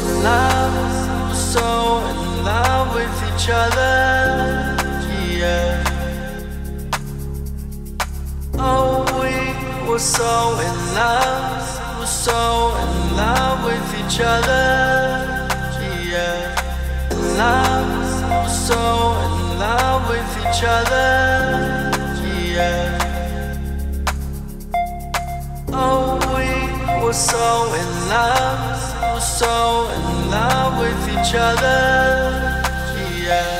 love, so in love with each other, yeah. Oh, we were so in love, we're so in love with each other, yeah. Love, so in love with each other, yeah. Oh, we were so in love, we're so in love with each other, yeah.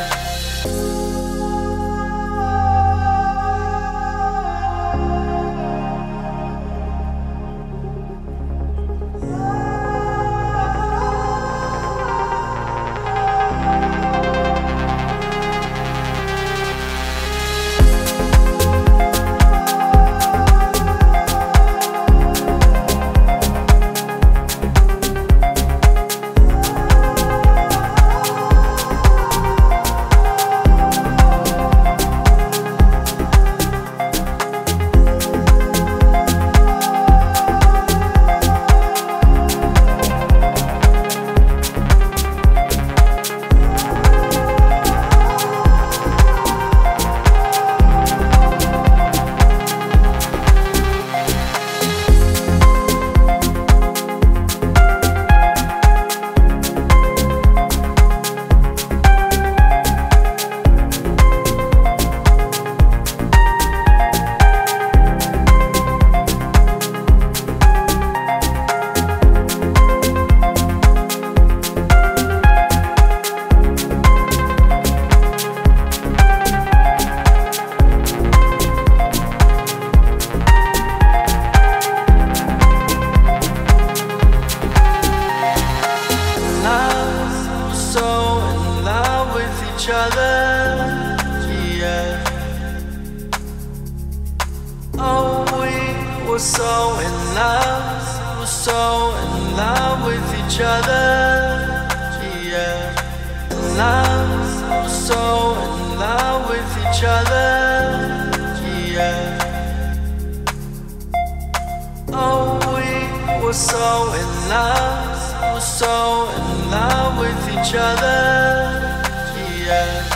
Each other, yeah. Oh, we were so in love, we're so in love with each other, yeah. Love, so in love with each other, yeah. Oh, we were so in love, we're so in love with each other, yeah.